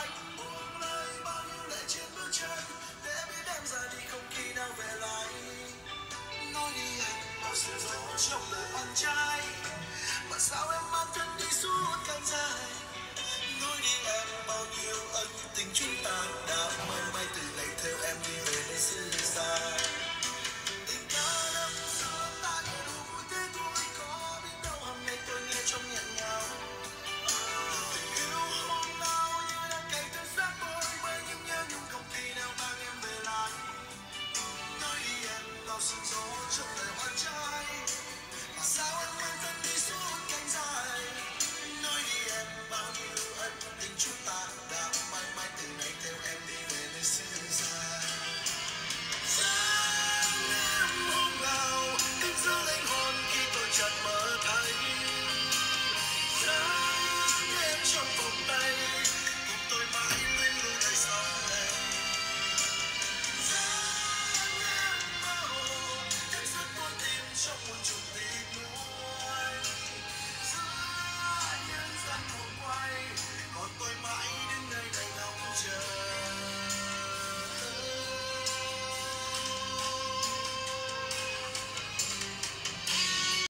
anh buông lơi bao nhiêu lệ trên bước chân để biết em ra đi không khi nào về lại. Nói đi anh bao sương gió trong đời ăn trai mà sao em mang thân đi suốt càng dài. Nói đi em bao nhiêu ân tình chúng ta đã